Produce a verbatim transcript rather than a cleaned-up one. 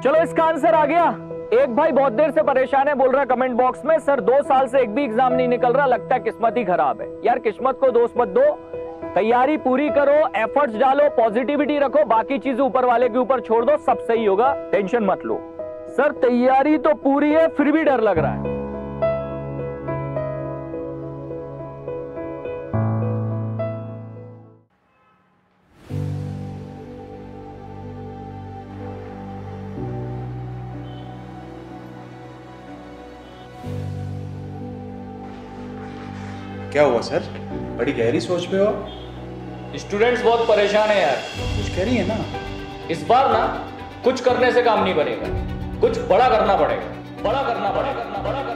चलो इसका आंसर आ गया। एक भाई बहुत देर से परेशान है, बोल रहा है कमेंट बॉक्स में, सर दो साल से एक भी एग्जाम नहीं निकल रहा, लगता है किस्मत ही खराब है। यार किस्मत को दोष मत दो, तैयारी पूरी करो, एफर्ट्स डालो, पॉजिटिविटी रखो, बाकी चीजें ऊपर वाले के ऊपर छोड़ दो, सब सही होगा, टेंशन मत लो। सर तैयारी तो पूरी है फिर भी डर लग रहा है। क्या हुआ सर? बड़ी गहरी सोच में हो। स्टूडेंट्स बहुत परेशान है यार। कुछ कह रही है ना? इस बार ना कुछ करने से काम नहीं बनेगा, कुछ बड़ा करना पड़ेगा, बड़ा करना पड़ेगा, बड़ा करना